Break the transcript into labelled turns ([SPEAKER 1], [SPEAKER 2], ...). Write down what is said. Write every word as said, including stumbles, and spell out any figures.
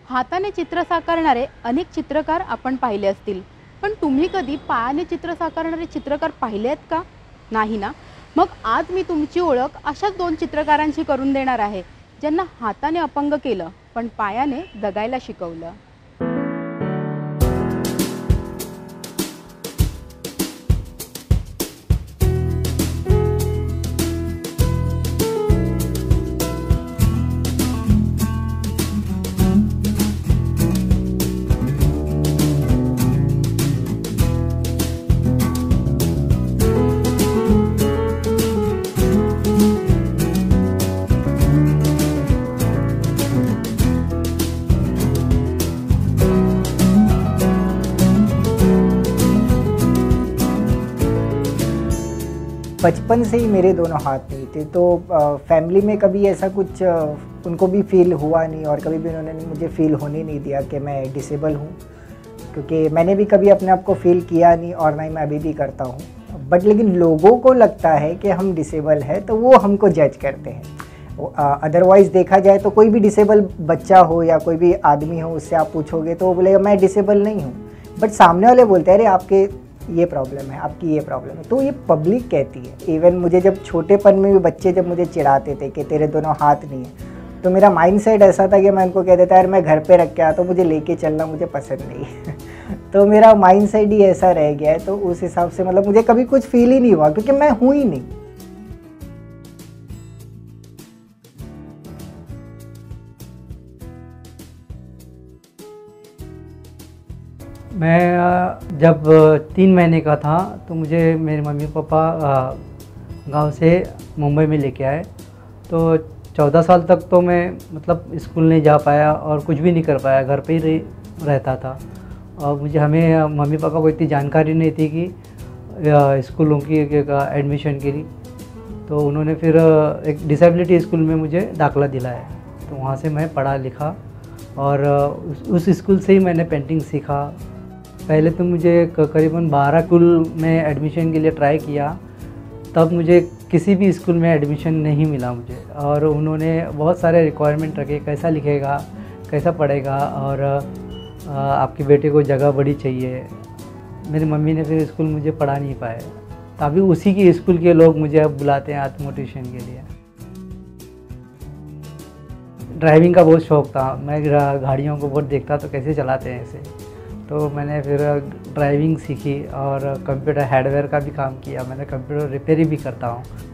[SPEAKER 1] हाताने चित्र साकारणारे अनेक चित्रकार आपण पाहिले असतील, पण तुम्ही कधी पायाने चित्र साकारणारे चित्रकार पाहिले आहेत का? नाही ना? मग आज मी तुमची ओळख अशाच दोन चित्रकारांशी करून देणार आहे, ज्यांना हाताने अपंग केलं पण पायाने जगायला शिकवलं.
[SPEAKER 2] बचपन से ही मेरे दोनों हाथ नहीं थे, तो फैमिली में कभी ऐसा कुछ आ, उनको भी फील हुआ नहीं और कभी भी उन्होंने मुझे फील होने नहीं दिया कि मैं डिसेबल हूँ, क्योंकि मैंने भी कभी अपने आप को फील किया नहीं और ना ही मैं अभी भी करता हूँ. बट लेकिन लोगों को लगता है कि हम डिसेबल है तो वो हमको जज करते हैं. अदरवाइज़ देखा जाए तो कोई भी डिसेबल बच्चा हो या कोई भी आदमी हो, उससे आप पूछोगे तो वो बोलेगा मैं डिसेबल नहीं हूँ, बट सामने वाले बोलते हैं अरे आपके ये प्रॉब्लम है, आपकी ये प्रॉब्लम है. तो ये पब्लिक कहती है. इवन मुझे जब छोटेपन में भी बच्चे जब मुझे चिढ़ाते थे कि तेरे दोनों हाथ नहीं है, तो मेरा माइंडसेट ऐसा था कि मैं उनको कह देता यार मैं घर पे रख के आता हूँ, मुझे लेके चलना मुझे पसंद नहीं. तो मेरा माइंडसेट ही ऐसा रह गया है. तो उस हिसाब से मतलब मुझे कभी कुछ फील ही नहीं हुआ, क्योंकि मैं हूँ ही नहीं.
[SPEAKER 3] मैं जब तीन महीने का था तो मुझे मेरे मम्मी पापा गांव से मुंबई में लेके आए. तो चौदह साल तक तो मैं मतलब स्कूल नहीं जा पाया और कुछ भी नहीं कर पाया, घर पे ही रहता था. और मुझे हमें मम्मी पापा को इतनी जानकारी नहीं थी कि स्कूलों की एडमिशन के लिए. तो उन्होंने फिर एक डिसेबिलिटी स्कूल में मुझे दाखला दिलाया. तो वहाँ से मैं पढ़ा लिखा और उस स्कूल से ही मैंने पेंटिंग सीखा. पहले तो मुझे करीबन बारह स्कूल में एडमिशन के लिए ट्राई किया, तब मुझे किसी भी स्कूल में एडमिशन नहीं मिला मुझे. और उन्होंने बहुत सारे रिक्वायरमेंट रखे, कैसा लिखेगा, कैसा पढ़ेगा और आपके बेटे को जगह बड़ी चाहिए. मेरी मम्मी ने फिर स्कूल मुझे पढ़ा नहीं पाए. तो अभी उसी की स्कूल के लोग मुझे अब बुलाते हैं आत्म मोटिवेशन के लिए. ड्राइविंग का बहुत शौक़ था, मैं गाड़ियों को बहुत देखता तो कैसे चलाते हैं ऐसे. तो मैंने फिर ड्राइविंग सीखी और कंप्यूटर हार्डवेयर का भी काम किया. मैंने कंप्यूटर रिपेयरिंग भी करता हूँ.